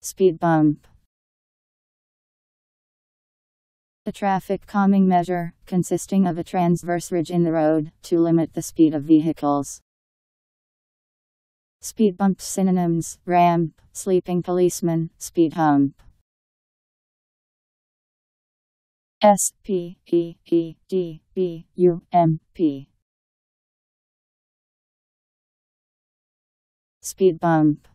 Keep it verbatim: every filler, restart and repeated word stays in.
Speed bump. A traffic calming measure, consisting of a transverse ridge in the road, to limit the speed of vehicles. Speed bump synonyms: ramp, sleeping policeman, speed hump. S P E E D B U M P. Speed bump.